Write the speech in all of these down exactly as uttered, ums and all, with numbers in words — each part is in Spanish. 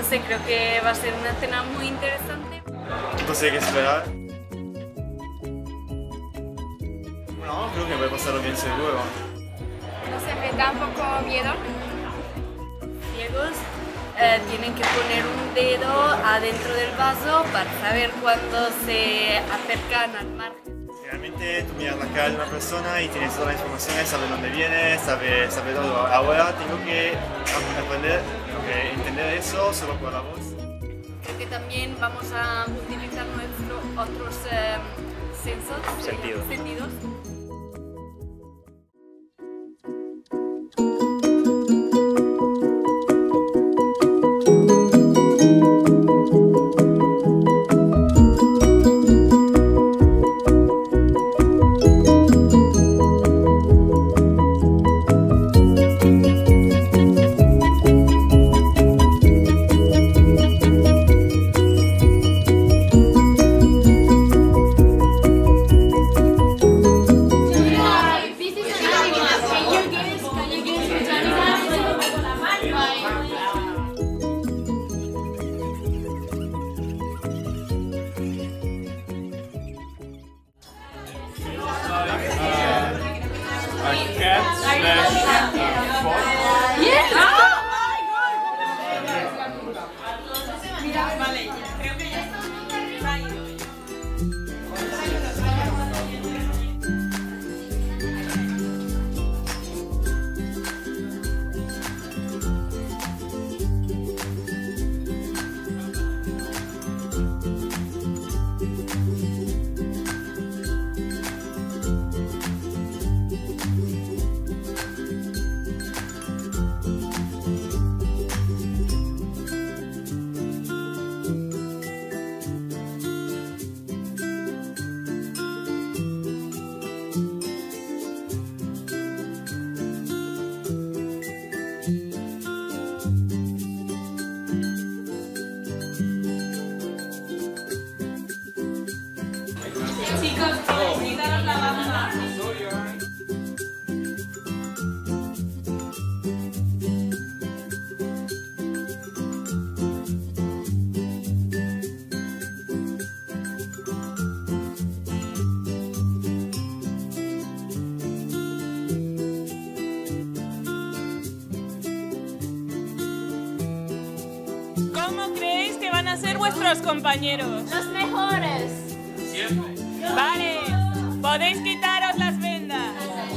sé, creo que va a ser una cena muy interesante. Entonces hay que esperar. Bueno, creo que voy a pasarlo bien seguro. No sé, me da un poco miedo. Ciegos eh, tienen que poner un dedo adentro del vaso para saber cuándo se acercan al margen. Realmente tú miras la cara de una persona y tienes toda la información, sabes dónde viene, sabes sabe todo. Ahora tengo que aprender, que entender eso solo por la voz. Creo que también vamos a utilizar nuestros otros eh, sensos, Sentidos. sentidos. Chicos, quitaros la banda. ¿Cómo creéis que van a ser vuestros compañeros? Los mejores. Siempre. Vale, podéis quitaros las vendas.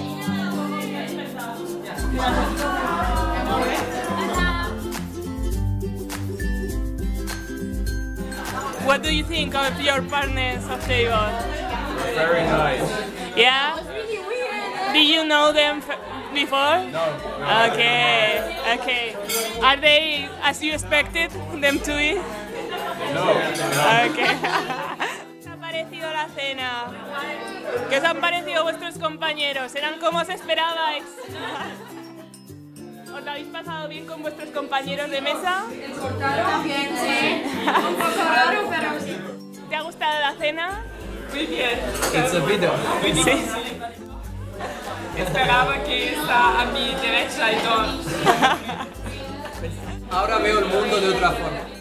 What do you think of your partners of table? Very nice. Yeah? Do you know them f before? No. Okay, okay. Are they as you expected them to be? No. Okay. ¿Qué os ha parecido la cena? ¿Qué os han parecido vuestros compañeros? ¿Eran como os esperabais? ¿Os lo habéis pasado bien con vuestros compañeros de mesa? También, sí. Un poco raro, pero sí. ¿Te ha gustado la cena? Muy bien. It's a video. Sí. Esperaba que está a mi derecha y todo. Ahora veo el mundo de otra forma.